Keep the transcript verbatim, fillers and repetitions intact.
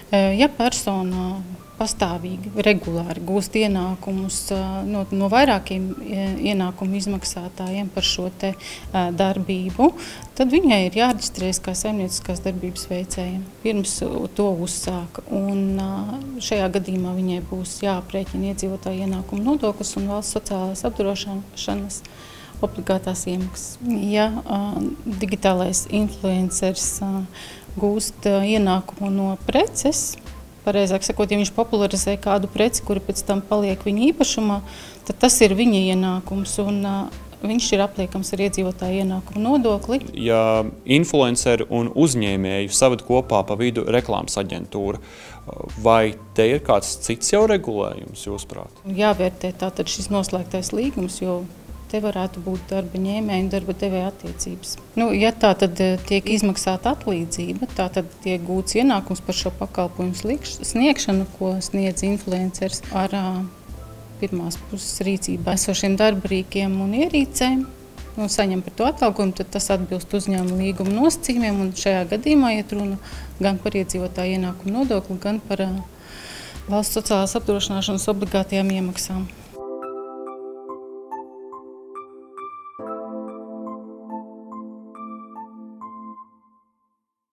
Ja persona pastāvīgi, regulāri gūst ienākumus no, no vairākiem ienākumu izmaksātājiem par šo te darbību, tad viņai ir jāreģistrējas kā saimnieciskās darbības veicējiem pirms to uzsāka. Un šajā gadījumā viņai būs jāaprēķina iedzīvotāju ienākumu nodoklis un valsts sociālās apdrošināšanas obligātās iemaksas. Ja digitālais influenceris gūst ienākumu no preces, pareizāk sakot, ja viņš popularizē kādu preci, kura pēc tam paliek viņa īpašumā, tad tas ir viņa ienākums un uh, viņš ir apliekams ar iedzīvotāju ienākumu nodokli. Ja influenceri un uzņēmēju saved kopā pa vidu reklāmas aģentūra, vai te ir kāds cits jau regulējums, jūsuprāt? Jāvērtē tātad šis noslēgtais līgums, jo te varētu būt darba ņēmēja un darba devēja attiecības. Nu, ja tā tad tiek izmaksāta atlīdzība, tā tad tiek gūts ienākums par šo pakalpojumu sniegšanu, ko sniedz influenceris ar uh, pirmās puses rīcībā esošiem darba rīkiem un ierīcēm, un saņem par to atalgojumu, tad tas atbilst uzņēmuma līguma nosacījumiem, un šajā gadījumā iet runa gan par iedzīvotāju ienākumu nodokli, gan par uh, valsts sociālās apdrošināšanas obligātajām iemaksām.